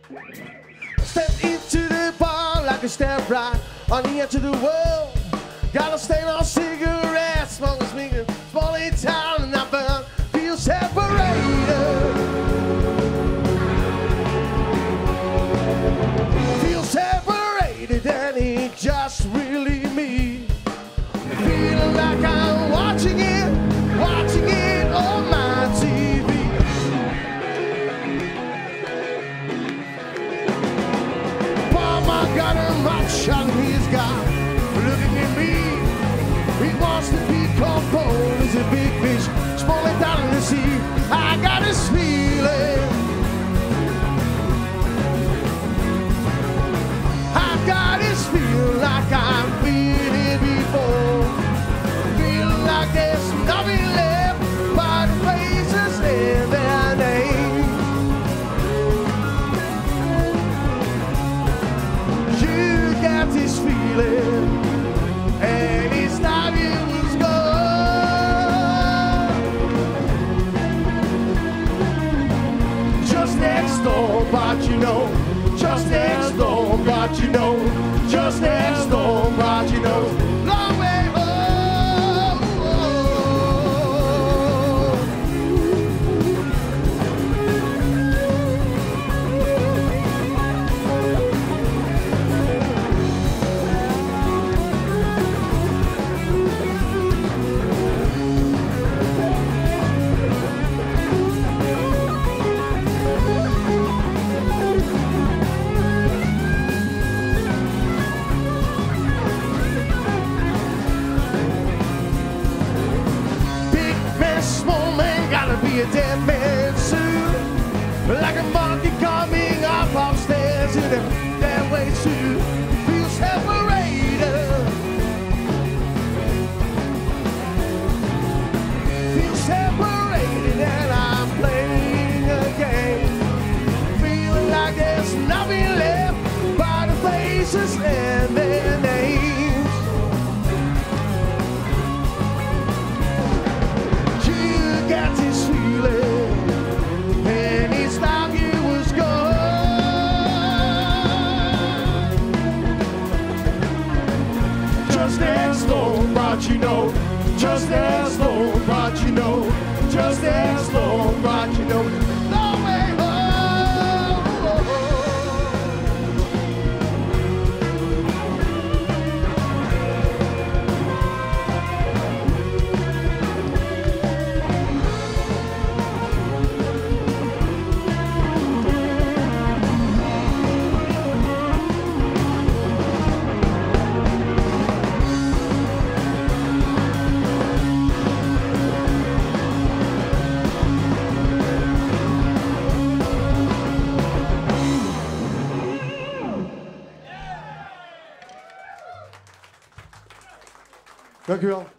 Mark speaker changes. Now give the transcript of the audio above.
Speaker 1: Step into the bar like a step right on the edge of the world. Gotta stay on cigarettes, smoke a speaker, small in town and I burn, feel separated. Feel separated and it's just really me. Feeling like I'm watching it on my TV. Mama got a match and he's got looking at me. He wants to be composed as a big fish, smalling down in the sea. I got this feeling. I've got this feeling like I've been here before. Feeling like there's nothing left but the faces and their names. You got this feeling, and it's time you was gone. Just next door, but you know. Just next door, but you know. Just next door, but you know. Long way home. Be a dead man soon, like a monkey coming up upstairs in a dead way too. Feel separated. Feel separated and I'm playing a game. Feeling like there's nothing left but the faces and their names. Got this feeling, and it's time you was gone. Just next door, but you know. Just next door, but you know. Just next door, but you know. Long way home. Dank u wel.